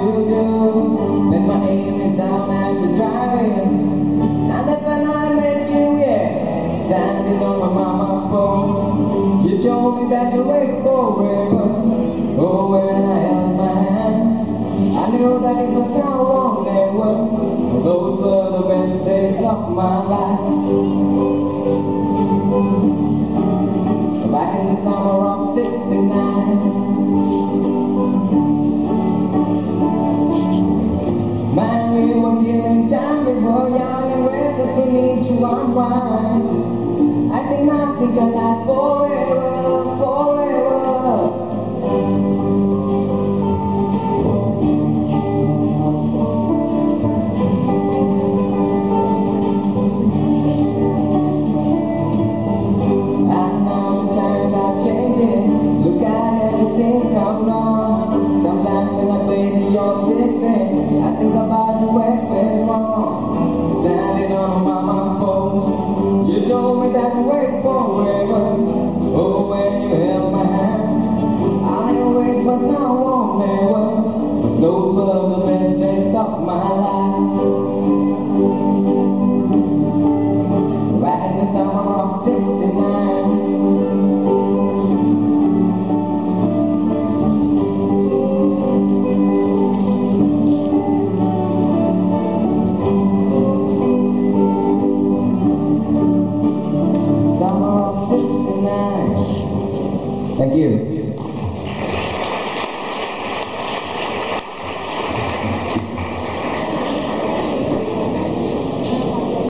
to do. Spend my evenings down at the drive-in. And that's when I met you, yeah. Standing on my mama's porch. You told me that you wait forever. Oh, when I held my hand, I knew that it was now or never. Those were the best days of my life. Back in the summer of '69. Man, we were killing time, we were young and restless, we need to unwind. I think nothing can last forever, forever. And now the times are changing, look at everything's come wrong. Sometimes when I baby you're 16, I think about the way it went wrong. Standing on mama's porch, you told me that you wait forever. Oh, when you held my hand, I knew it was now or never. Those were the best days of my life. Back in the summer of '69. Thank you.